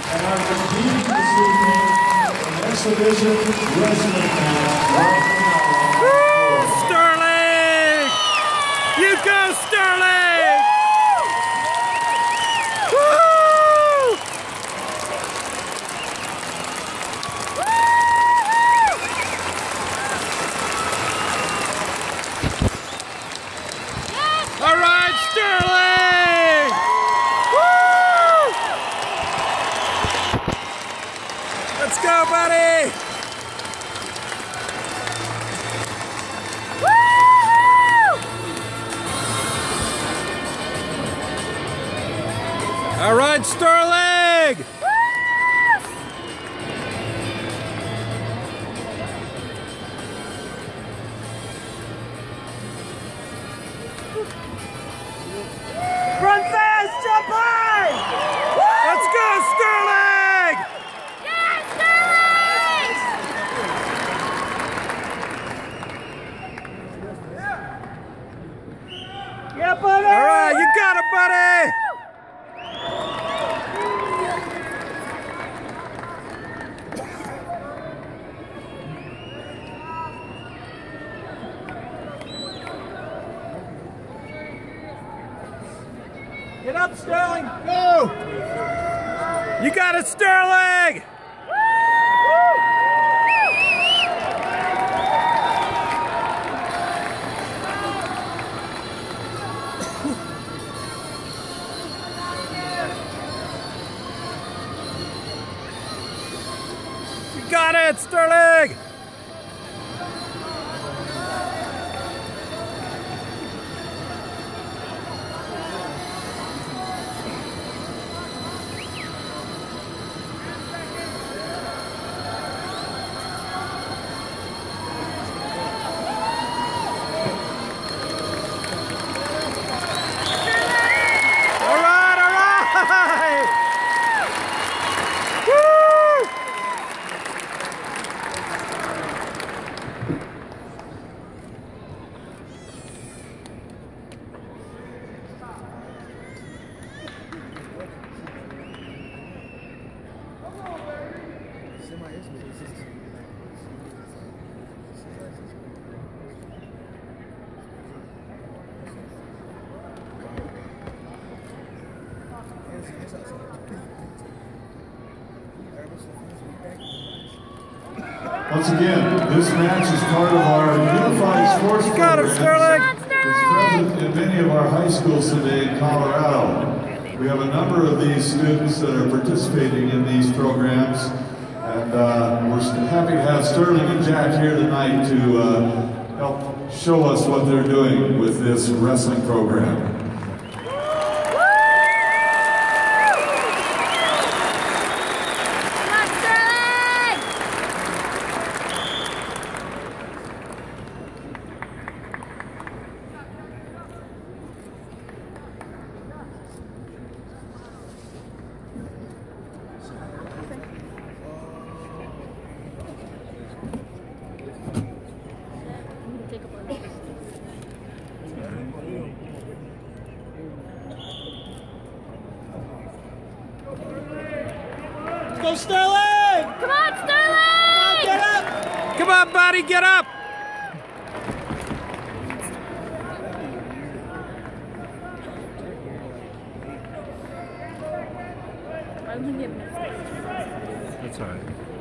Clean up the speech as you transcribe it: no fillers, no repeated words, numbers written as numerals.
And our competing this evening, an exhibition wrestling match. Sterling! You go, Sterling! Woo! All right, Sterling! Woo! Let's go, buddy! All right, Sterling! Run fast, jump high! Let's go, Sterling! Yes, Sterling! Yeah, buddy! All right, you got it, buddy! Get up, Sterling! Go! You got it, Sterling! You got it, Sterling! Once again, this match is part of our Unified Sports You got him, Sterling! It's present in many of our high schools today in Colorado. We have a number of these students that are participating in these programs, and we're happy to have Sterling and Jack here tonight to help show us what they're doing with this wrestling program. Go, Sterling! Come on, Sterling! Get up! Come on, buddy, get up! That's all right.